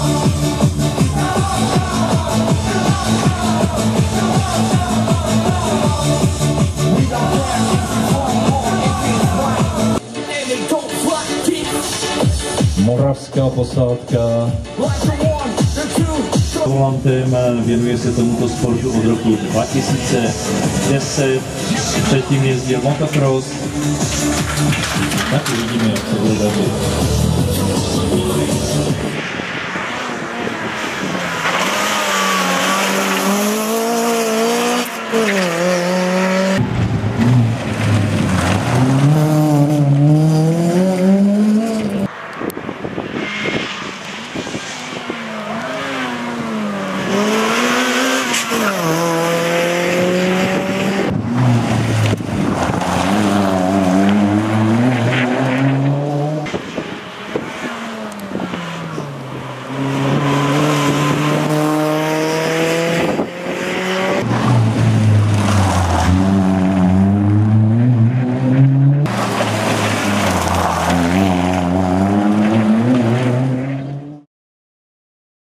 Moravská posádka. Volantem věnuje se tomuto sportu od roku 2010. Předtím jezdil motocross. Tak uvidíme, jak se bude dařit.